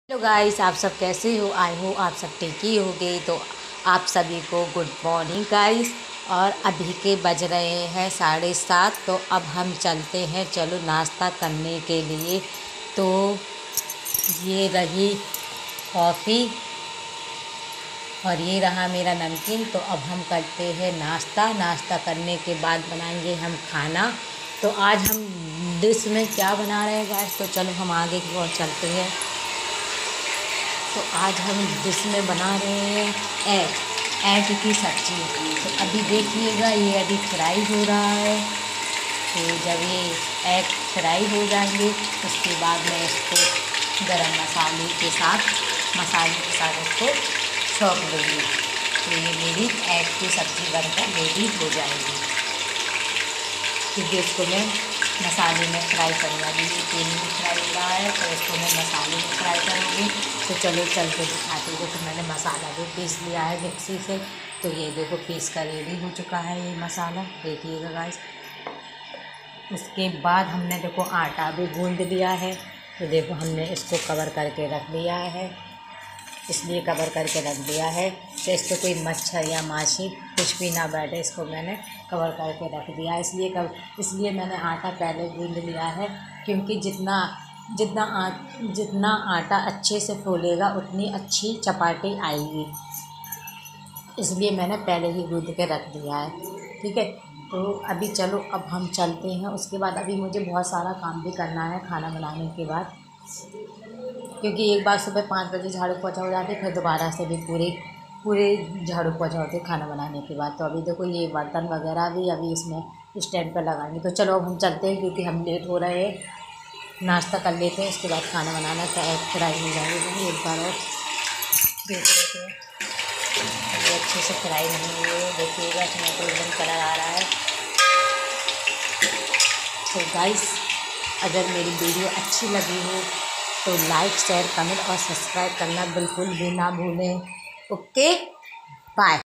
Hello guys, आप सब कैसे हो। आई हो आप सब ठीक ही होंगे। तो आप सभी को गुड मॉर्निंग गाइस। और अभी के बज रहे हैं 7:30। तो अब हम चलते हैं, चलो नाश्ता करने के लिए। तो ये रही कॉफ़ी और ये रहा मेरा नमकीन। तो अब हम करते हैं नाश्ता करने के बाद बनाएंगे हम खाना। तो आज हम डिश में क्या बना रहे हैं गाइस, तो चलो हम आगे की ओर चलते हैं। तो आज हम डिश में बना रहे हैं एग की सब्ज़ी। तो अभी देखिएगा, ये अभी फ्राई हो रहा है। तो जब ये एग फ्राई हो जाएंगे उसके बाद मैं इसको गरम मसाले के साथ इसको छौंक दूँगी। तो ये मेरी एग की सब्ज़ी बनकर रेडी हो जाएगी। क्योंकि इसको मैं मसाले में फ्राई करूँगा। ये तेल में फ्राई हो रहा है तो इसको मैं मसाले में फ्राई करूँगी। तो चलो चल के दिखाती हूँ। तो मैंने मसाला भी पीस लिया है मिक्सी से। तो ये देखो पीस कर रेडी हो चुका है ये मसाला, देखिएगा गाइस। उसके बाद हमने देखो आटा भी गूँध लिया है। तो देखो हमने इसको कवर करके रख दिया है, इसलिए कवर करके रख दिया है तो इस पर कोई मच्छर या माछी कुछ भी ना बैठे, इसको मैंने कवर करके रख दिया है। इसलिए मैंने आटा पहले गूँध लिया है। क्योंकि जितना आटा अच्छे से फूलेगा उतनी अच्छी चपाती आएगी, इसलिए मैंने पहले ही गूँध के रख दिया है। ठीक है, तो अभी चलो अब हम चलते हैं। उसके बाद अभी मुझे बहुत सारा काम भी करना है खाना बनाने के बाद। क्योंकि एक बार सुबह 5 बजे झाड़ू पोछा हो जाते, फिर दोबारा से भी पूरे झाड़ू पोछा होते खाना बनाने के बाद। तो अभी देखो ये बर्तन वगैरह भी अभी इसमें स्टैंड पर लगाएंगे। तो चलो अब हम चलते हैं, क्योंकि हम लेट हो रहे हैं। नाश्ता कर लेते हैं, उसके बाद खाना बनाना का एग फ्राई हो जाएगी। एक बार और देख लेते हैं। अभी अच्छे से फ्राई नहीं हुई है, देखिएगा इसमें तो एकदम कलर आ रहा है। तो गाइस, अगर मेरी वीडियो अच्छी लगी हो तो लाइक, शेयर, कमेंट और सब्सक्राइब करना बिल्कुल भी ना भूलें। Okay, bye.